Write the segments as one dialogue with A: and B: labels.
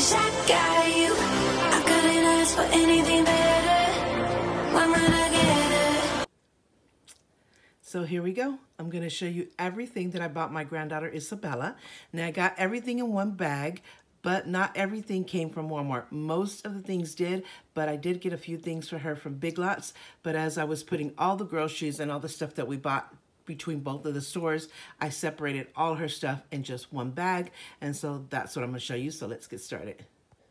A: wish I got you. I couldn't ask for anything better. When will I get it?
B: So here we go. I'm going to show you everything that I bought my granddaughter Isabella. Now I got everything in one bag, but not everything came from Walmart. Most of the things did, but I did get a few things for her from Big Lots. But as I was putting all the groceries and all the stuff that we bought between both of the stores, I separated all her stuff in just one bag. And so that's what I'm going to show you. So let's get started.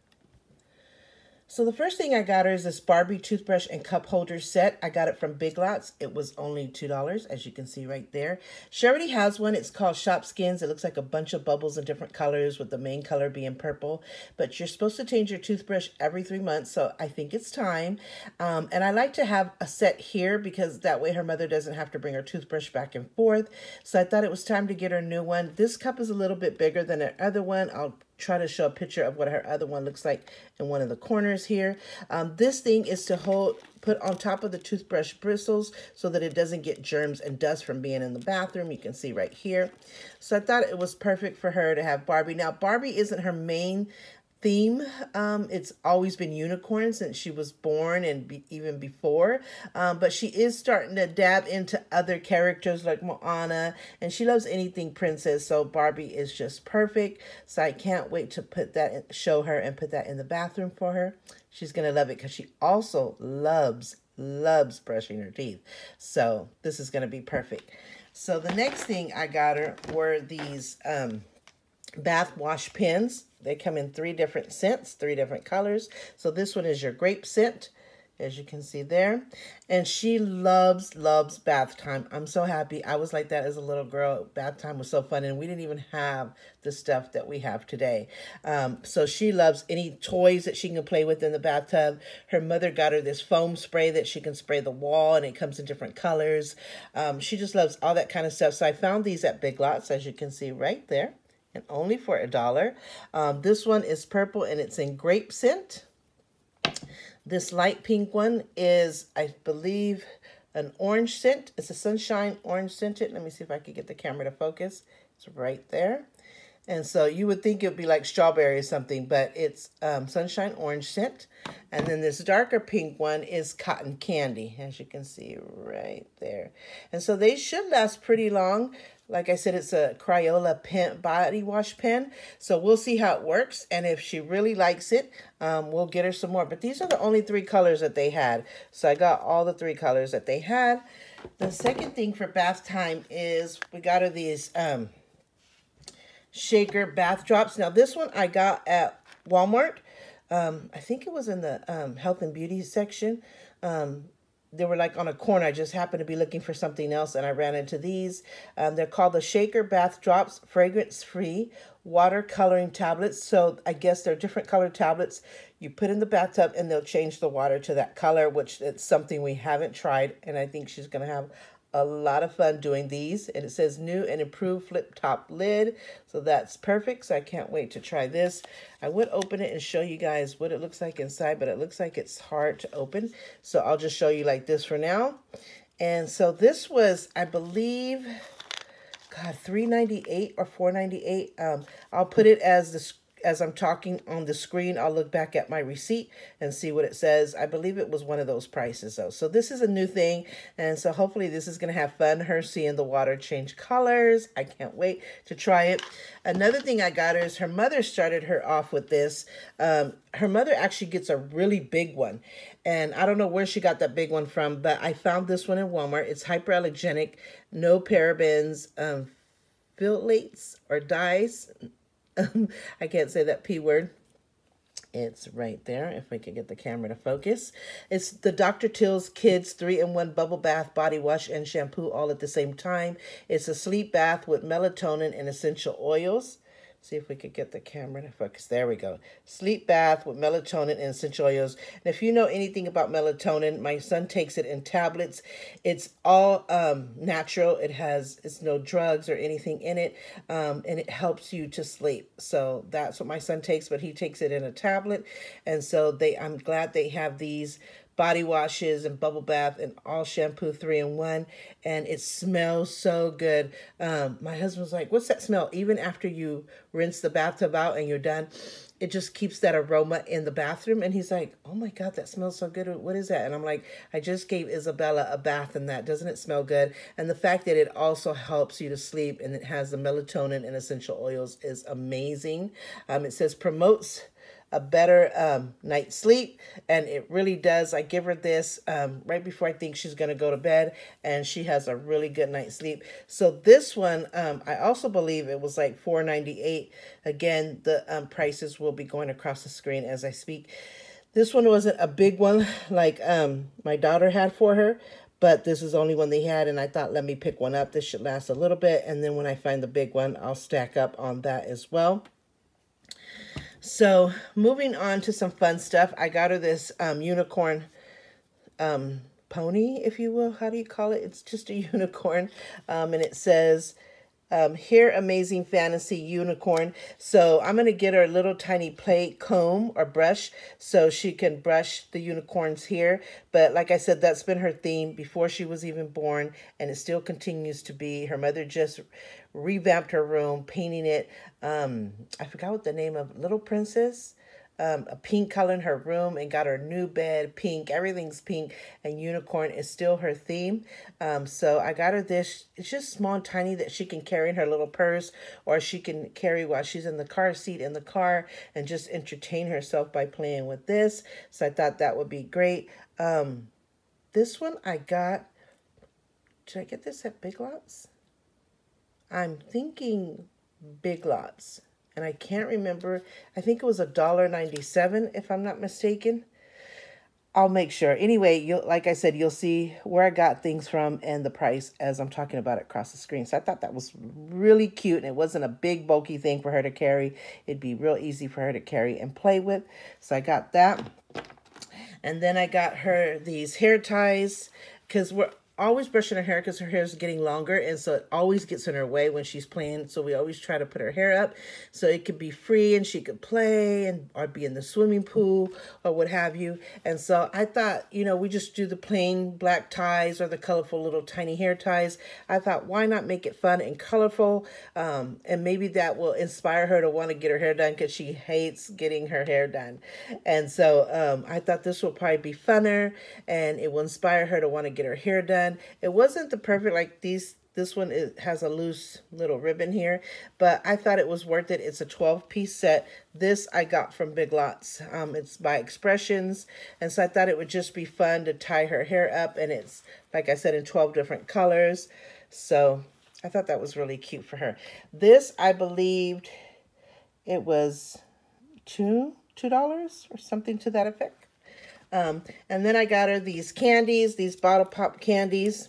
B: So the first thing I got her is this Barbie toothbrush and cup holder set. I got it from Big Lots. It was only $2, as you can see right there. She already has one. It's called Shop Skins. It looks like a bunch of bubbles in different colors, with the main color being purple. But you're supposed to change your toothbrush every 3 months, so I think it's time. And I like to have a set here because that way her mother doesn't have to bring her toothbrush back and forth. So I thought it was time to get her a new one. This cup is a little bit bigger than her other one. I'll try to show a picture of what her other one looks like in one of the corners here. This thing is to put on top of the toothbrush bristles so that it doesn't get germs and dust from being in the bathroom. You can see right here. So I thought it was perfect for her to have Barbie. Now, Barbie isn't her main theme. It's always been unicorn since she was born and even before, but she is starting to dab into other characters like Moana, and she loves anything princess, so Barbie is just perfect. So I can't wait to put that in, show her and put that in the bathroom for her. She's gonna love it because she also loves brushing her teeth, so this is gonna be perfect. So the next thing I got her were these bath wash pens. They come in 3 different scents, 3 different colors. So this one is your grape scent, as you can see there. And she loves bath time. I'm so happy. I was like that as a little girl. Bath time was so fun, and we didn't even have the stuff that we have today. So she loves any toys that she can play with in the bathtub. Her mother got her this foam spray that she can spray the wall, and it comes in different colors. She just loves all that kind of stuff. So I found these at Big Lots, as you can see right there, and only for $1. This one is purple and it's in grape scent. This light pink one is, I believe, an orange scent. It's a sunshine orange scented. Let me see if I can get the camera to focus. It's right there. And so you would think it would be like strawberry or something, but it's sunshine orange scent. And then this darker pink one is cotton candy, as you can see right there. And so they should last pretty long. Like I said, it's a Crayola pen, body wash pen. So we'll see how it works. And if she really likes it, we'll get her some more. But these are the only 3 colors that they had. So I got all the 3 colors that they had. The second thing for bath time is we got her these shaker bath drops. Now this one I got at Walmart. I think it was in the health and beauty section. They were like on a corner. I just happened to be looking for something else and I ran into these. They're called the Shaker Bath Drops Fragrance-Free Water Coloring Tablets. So I guess they're different color tablets. You put in the bathtub and they'll change the water to that color, which it's something we haven't tried. And I think she's going to have a lot of fun doing these. And it says new and improved flip top lid. So that's perfect. So I can't wait to try this. I would open it and show you guys what it looks like inside, but it looks like it's hard to open. So I'll just show you like this for now. And so this was, I believe, God, $3.98 or $4.98. I'll put it as I'm talking on the screen. I'll look back at my receipt and see what it says. I believe it was one of those prices though. So this is a new thing. And so hopefully this is going to have fun. Her seeing the water change colors. I can't wait to try it. Another thing I got her is her mother started her off with this. Her mother actually gets a really big one. And I don't know where she got that big one from, but I found this one in Walmart. It's hyperallergenic, no parabens, phthalates or dyes. I can't say that P word. It's right there, if we could get the camera to focus. It's the Dr. Till's Kids 3-in-1 Bubble Bath Body Wash and Shampoo all at the same time. It's a sleep bath with melatonin and essential oils. See if we could get the camera to focus. There we go. Sleep bath with melatonin and essential oils. And if you know anything about melatonin, my son takes it in tablets. It's all natural. It's no drugs or anything in it. And it helps you to sleep. So that's what my son takes, but he takes it in a tablet. And so I'm glad they have these body washes and bubble bath and all shampoo 3-in-1, and it smells so good. My husband was like, what's that smell? Even after you rinse the bathtub out and you're done, it just keeps that aroma in the bathroom. And he's like, oh my God, that smells so good. What is that? And I'm like, I just gave Isabella a bath in that. Doesn't it smell good? And the fact that it also helps you to sleep and it has the melatonin and essential oils is amazing. It says promotes a better night's sleep, and it really does. I give her this right before I think she's going to go to bed, and she has a really good night's sleep. So this one, I also believe it was like $4.98. Again, the prices will be going across the screen as I speak. This one wasn't a big one like my daughter had for her, but this is the only one they had, and I thought, let me pick one up. This should last a little bit, and then when I find the big one, I'll stack up on that as well. So moving on to some fun stuff, I got her this unicorn pony, if you will. How do you call it? It's just a unicorn, and it says, here, amazing fantasy unicorn. So I'm going to get her a little tiny play comb or brush so she can brush the unicorns here. But like I said, that's been her theme before she was even born, and it still continues to be. Her mother just revamped her room, painting it. I forgot what the name of Little Princess. A pink color in her room, and got her new bed pink. Everything's pink, and unicorn is still her theme. So I got her this. It's just small and tiny that she can carry in her little purse, or she can carry while she's in the car seat in the car and just entertain herself by playing with this. So I thought that would be great. This one I got, did I get this at Big Lots? I'm thinking Big Lots. And I can't remember. I think it was $1.97, if I'm not mistaken. I'll make sure. Anyway, like I said, you'll see where I got things from and the price as I'm talking about it across the screen. So I thought that was really cute, and it wasn't a big bulky thing for her to carry. It'd be real easy for her to carry and play with. So I got that. And then I got her these hair ties, because we're always brushing her hair because her hair is getting longer, and so it always gets in her way when she's playing. So we always try to put her hair up so it could be free and she could play and or be in the swimming pool or what have you. And so I thought, you know, we just do the plain black ties or the colorful little tiny hair ties. I thought, why not make it fun and colorful? And maybe that will inspire her to want to get her hair done, because she hates getting her hair done. And so I thought this will probably be funner, and it will inspire her to want to get her hair done. It wasn't the perfect, like this one has a loose little ribbon here, but I thought it was worth it. It's a 12-piece set. This I got from Big Lots. It's by Expressions, and so I thought it would just be fun to tie her hair up, and it's, like I said, in 12 different colors. So I thought that was really cute for her. This, I believed it was $2 or something to that effect. And then I got her these candies, these bottle pop candies.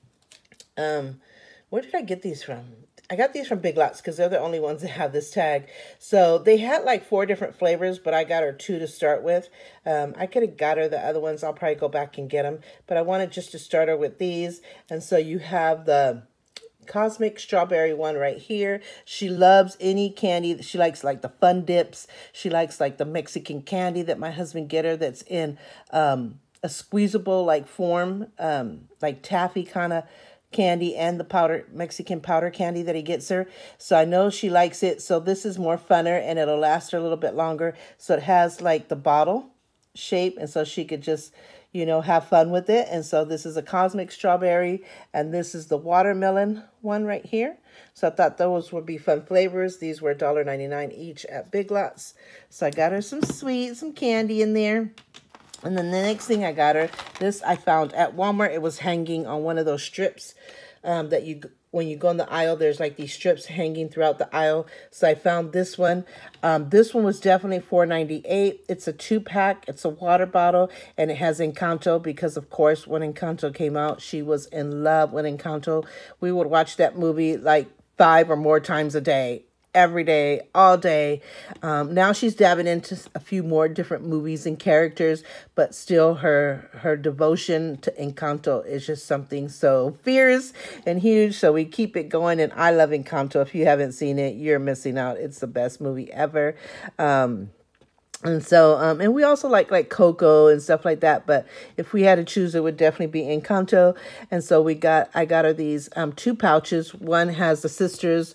B: Where did I get these from? I got these from Big Lots because they're the only ones that have this tag. So they had like 4 different flavors, but I got her 2 to start with. I could have got her the other ones. I'll probably go back and get them. But I wanted just to start her with these. And so you have the Cosmic Strawberry one right here. She loves any candy. She likes like the Fun Dips. She likes like the Mexican candy that my husband get her that's in a squeezable like form, like taffy kind of candy, and the Mexican powder candy that he gets her. So I know she likes it. So this is more funner, and it'll last her a little bit longer. So it has like the bottle shape, and so she could just, you know, have fun with it. And so this is a Cosmic Strawberry, and this is the watermelon one right here. So I thought those would be fun flavors. These were $1.99 each at Big Lots. So I got her some sweets, some candy in there. And then the next thing I got her, this I found at Walmart. It was hanging on one of those strips that when you go in the aisle, there's like these strips hanging throughout the aisle. So I found this one. This one was definitely $4.98. It's a 2-pack. It's a water bottle, and it has Encanto because, of course, when Encanto came out, she was in love with Encanto. We would watch that movie like 5 or more times a day. Every day, all day. Now she's dabbing into a few more different movies and characters, but still her devotion to Encanto is just something so fierce and huge. So we keep it going, and I love Encanto. If you haven't seen it, you're missing out. It's the best movie ever. And so, and we also like Coco and stuff like that. But if we had to choose, it would definitely be Encanto. And so I got her these two pouches. One has the sisters,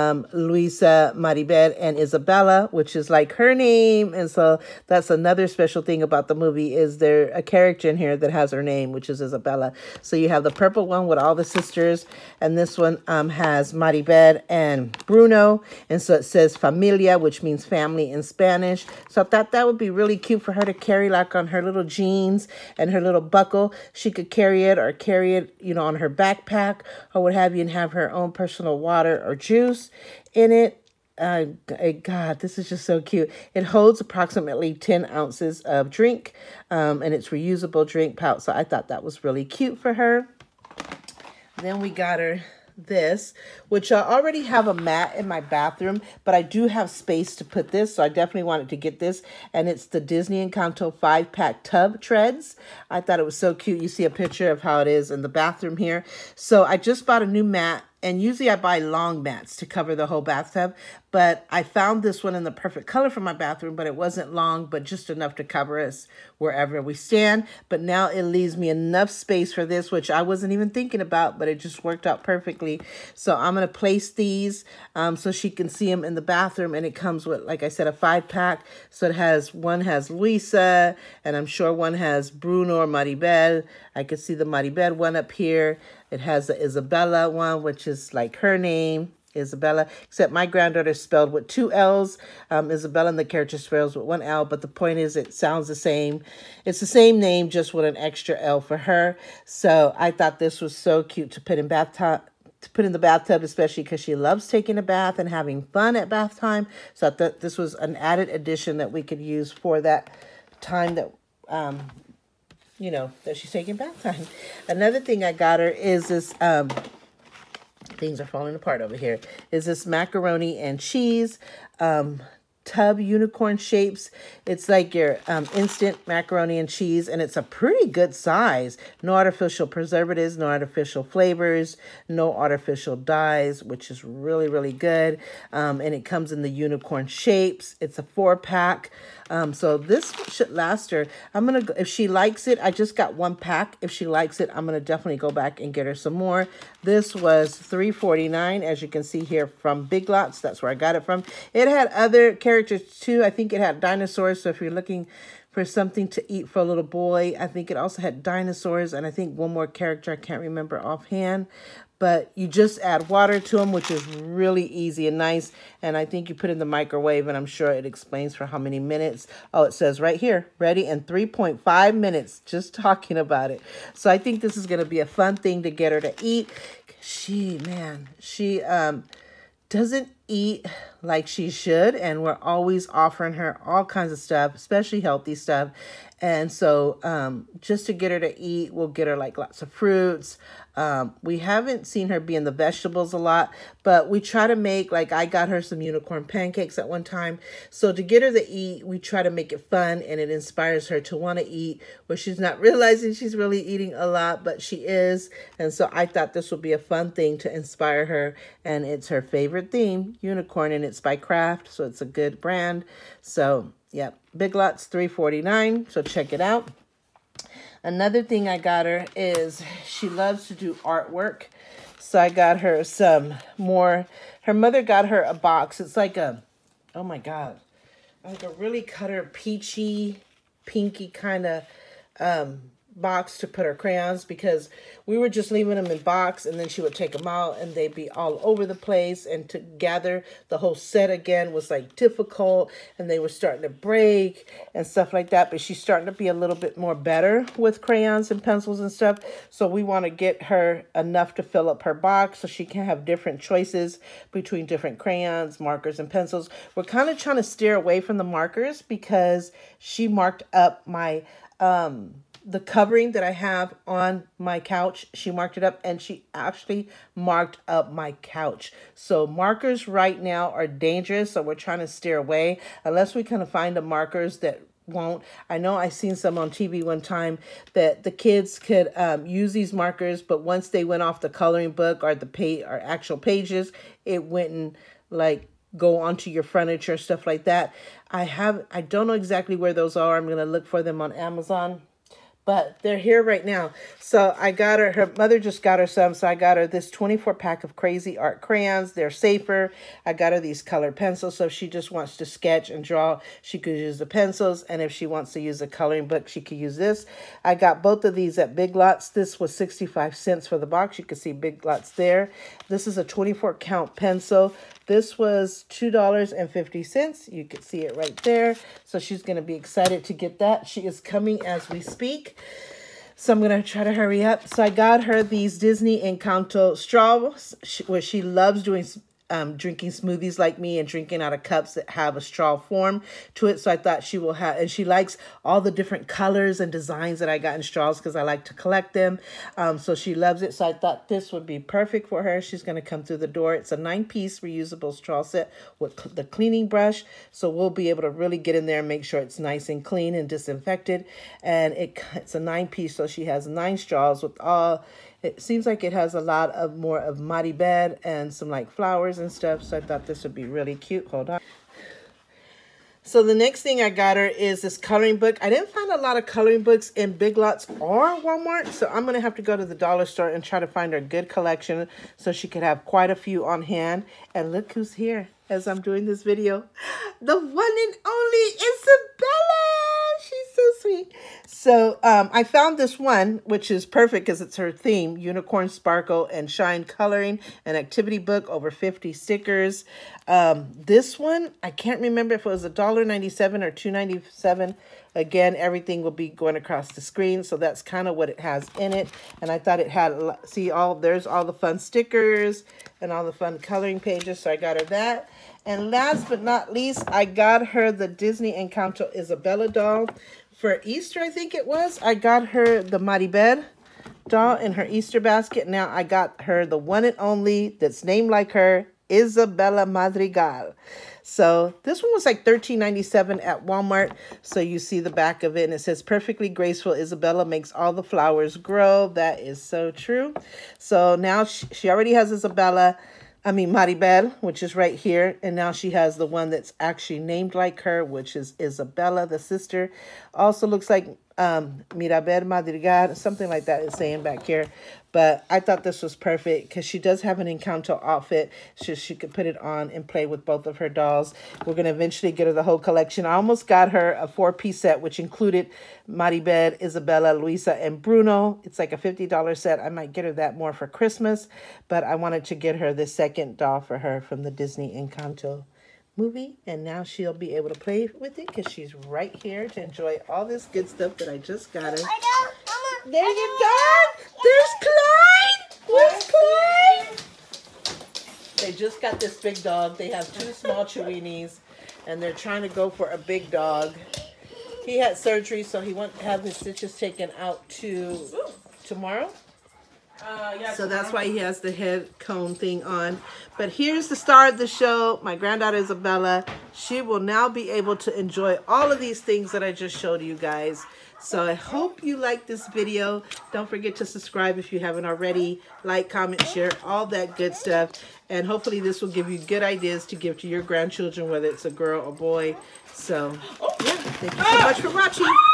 B: Luisa, Maribel, and Isabella, which is like her name. And so that's another special thing about the movie is there a character in here that has her name, which is Isabella. So you have the purple one with all the sisters, and this one has Maribel and Bruno. And so it says familia, which means family in Spanish. So I thought that would be really cute for her to carry like on her little jeans and her little buckle. She could carry it or carry it, you know, on her backpack or what have you, and have her own personal water or juice in it. God, this is just so cute. It holds approximately 10 ounces of drink, and it's reusable drink pouch. So I thought that was really cute for her. Then we got her this, which I already have a mat in my bathroom, but I do have space to put this, so I definitely wanted to get this. And it's the Disney Encanto 5-pack tub treads. I thought it was so cute. You see a picture of how it is in the bathroom here. So I just bought a new mat. And usually I buy long mats to cover the whole bathtub, but I found this one in the perfect color for my bathroom, but it wasn't long, but just enough to cover us wherever we stand. But now it leaves me enough space for this, which I wasn't even thinking about, but it just worked out perfectly. So I'm going to place these so she can see them in the bathroom. And it comes with, like I said, a 5-pack. So it has, one has Luisa, and I'm sure one has Bruno or Maribel. I can see the Maribel one up here. It has the Isabella one, which is like her name, Isabella, except my granddaughter is spelled with 2 L's. Isabella and the character spells with 1 L, but the point is it sounds the same. It's the same name, just with an extra L for her. So I thought this was so cute to put in the bathtub, especially because she loves taking a bath and having fun at bath time. So I thought this was an added addition that we could use for that time that you know, that she's taking bath time. Another thing I got her is this, things are falling apart over here, is this macaroni and cheese tub unicorn shapes. It's like your instant macaroni and cheese, and it's a pretty good size. No artificial preservatives, no artificial flavors, no artificial dyes, which is really, really good. And it comes in the unicorn shapes. It's a 4-pack. So this should last her. I'm going to, if she likes it, I just got 1 pack. If she likes it, I'm going to definitely go back and get her some more. This was $3.49, as you can see here from Big Lots. That's where I got it from. It had other characters too. I think it had dinosaurs. So if you're looking for something to eat for a little boy, I think it also had dinosaurs. And I think one more character I can't remember offhand. But you just add water to them, which is really easy and nice. And I think you put it in the microwave, and I'm sure it explains for how many minutes. Oh, it says right here, ready in 3.5 minutes, just talking about it. So I think this is going to be a fun thing to get her to eat. She doesn't eat like she should, and we're always offering her all kinds of stuff, especially healthy stuff. And so just to get her to eat, we'll get her like lots of fruits. We haven't seen her be in the vegetables a lot, but we try to make, like I got her some unicorn pancakes at one time. So to get her to eat, we try to make it fun, and it inspires her to want to eat, where she's not realizing she's really eating a lot, but she is. And so I thought this would be a fun thing to inspire her. And it's her favorite theme, unicorn, and it's by Kraft. So it's a good brand. So yep, Big Lots, $3.49. So check it out. Another thing I got her is she loves to do artwork. So I got her some more. Her mother got her a box. It's like a, oh my God, like a really cutter peachy, pinky kind of box to put her crayons, because we were just leaving them in box, and then she would take them out and they'd be all over the place, and to gather the whole set again was like difficult, and they were starting to break and stuff like that. But she's starting to be a little bit more better with crayons and pencils and stuff. So we want to get her enough to fill up her box so she can have different choices between different crayons, markers, and pencils. We're kind of trying to steer away from the markers because she marked up my the covering that I have on my couch. She marked it up, and she actually marked up my couch. So markers right now are dangerous. So we're trying to steer away unless we kind of find the markers that won't. I know I seen some on TV one time that the kids could use these markers, but once they went off the coloring book or the actual pages, it wouldn't like go onto your furniture, stuff like that. I don't know exactly where those are. I'm going to look for them on Amazon. But they're here right now. So I got her mother just got her some. So I got her this 24 pack of Crazy Art crayons. They're safer. I got her these colored pencils. So if she just wants to sketch and draw, she could use the pencils. And if she wants to use a coloring book, she could use this. I got both of these at Big Lots. This was 65 cents for the box. You can see Big Lots there. This is a 24 count pencil. This was $2.50. You can see it right there. So she's going to be excited to get that. She is coming as we speak. So I'm going to try to hurry up. So I got her these Disney Encanto straws, where she loves doing drinking smoothies like me and drinking out of cups that have a straw form to it. So I thought she will have, and she likes all the different colors and designs that I got in straws because I like to collect them. So she loves it. So I thought this would be perfect for her. She's going to come through the door. It's a 9-piece reusable straw set with the cleaning brush. So we'll be able to really get in there and make sure it's nice and clean and disinfected. And it's a 9-piece. So she has 9 straws with all. It seems like it has a lot of more of Maribel and some like flowers and stuff. So I thought this would be really cute. Hold on. So the next thing I got her is this coloring book. I didn't find a lot of coloring books in Big Lots or Walmart. So I'm going to have to go to the dollar store and try to find her a good collection so she could have quite a few on hand. And look who's here as I'm doing this video. The one and only Isabella. She's so sweet. So I found this one, which is perfect because it's her theme, Unicorn Sparkle and Shine Coloring, an activity book, over 50 stickers. This one, I can't remember if it was $1.97 or $2.97. Again, everything will be going across the screen. So that's kind of what it has in it. And I thought it had, see, there's all the fun stickers and all the fun coloring pages. So I got her that. And last but not least, I got her the Disney Encanto Isabella doll. For Easter, I think it was. I got her the Maribel doll in her Easter basket. Now I got her the one and only that's named like her, Isabella Madrigal. So this one was like $13.97 at Walmart. So you see the back of it and it says, perfectly graceful Isabella makes all the flowers grow. That is so true. So now she already has Maribel, which is right here. And now she has the one that's actually named like her, which is Isabella, the sister. Also looks like Mirabel Madrigal, something like that is saying back here. But I thought this was perfect because she does have an Encanto outfit. So she could put it on and play with both of her dolls. We're going to eventually get her the whole collection. I almost got her a 4-piece set, which included Maribel, Isabella, Luisa, and Bruno. It's like a $50 set. I might get her that more for Christmas. But I wanted to get her the second doll for her from the Disney Encanto movie. And now she'll be able to play with it because she's right here to enjoy all this good stuff that I just got her. There you go. There's Clyde. Where's Clyde? They just got this big dog. They have 2 small Chihuahuas, and they're trying to go for a big dog. He had surgery, so he wants to have his stitches taken out tomorrow. Yeah, so that's why he has the head cone thing on. But here's the star of the show, my granddaughter Isabella. She will now be able to enjoy all of these things that I just showed you guys. So I hope you like this video. Don't forget to subscribe if you haven't already. Like, comment, share, all that good stuff. And hopefully this will give you good ideas to give to your grandchildren, whether it's a girl or boy. So, yeah, thank you so much for watching.